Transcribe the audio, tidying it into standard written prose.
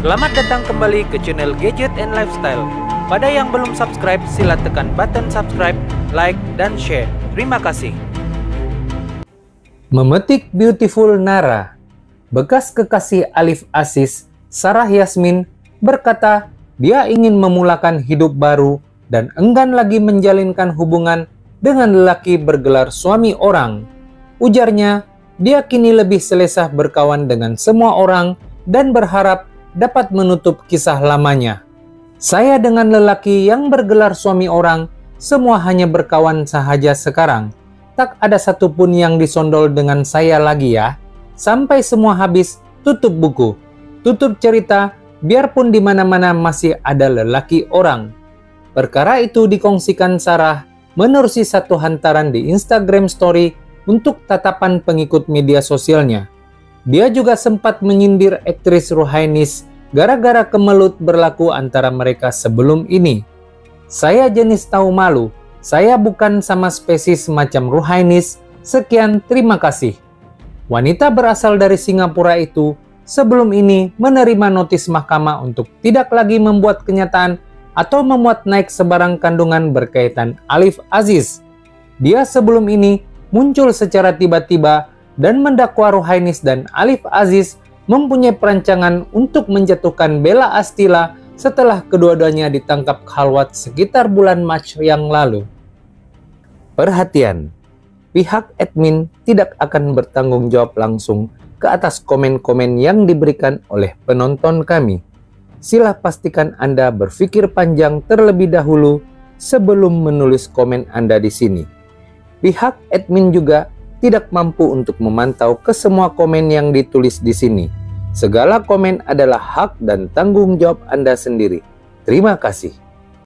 Selamat datang kembali ke channel Gadget and Lifestyle. Pada yang belum subscribe, sila tekan button subscribe, like, dan share. Terima kasih. Memetik Beautiful Nara. Bekas kekasih Alif Aziz, Sarah Yasmin, berkata dia ingin memulakan hidup baru dan enggan lagi menjalinkan hubungan dengan lelaki bergelar suami orang. Ujarnya, dia kini lebih selesa berkawan dengan semua orang dan berharap dapat menutup kisah lamanya. Saya dengan lelaki yang bergelar suami orang, semua hanya berkawan sahaja sekarang. Tak ada satupun yang disondol dengan saya lagi ya. Sampai semua habis, tutup buku. Tutup cerita, biarpun di mana-mana masih ada lelaki orang. Perkara itu dikongsikan Sarah menerusi satu hantaran di Instagram Story untuk tatapan pengikut media sosialnya. Dia juga sempat menyindir aktris Ruhainis gara-gara kemelut berlaku antara mereka sebelum ini. Saya jenis tahu malu, saya bukan sama spesies macam Ruhainis, sekian terima kasih. Wanita berasal dari Singapura itu sebelum ini menerima notis mahkamah untuk tidak lagi membuat kenyataan atau memuat naik sebarang kandungan berkaitan Alif Aziz. Dia sebelum ini muncul secara tiba-tiba dan mendakwa Ruhainis dan Alif Aziz mempunyai perancangan untuk menjatuhkan Bella Astila setelah kedua-duanya ditangkap khalwat sekitar bulan Mac yang lalu. Perhatian, pihak admin tidak akan bertanggung jawab langsung ke atas komen-komen yang diberikan oleh penonton kami. Sila pastikan Anda berpikir panjang terlebih dahulu sebelum menulis komen Anda di sini. Pihak admin juga tidak mampu untuk memantau ke semua komen yang ditulis di sini. Segala komen adalah hak dan tanggung jawab Anda sendiri. Terima kasih.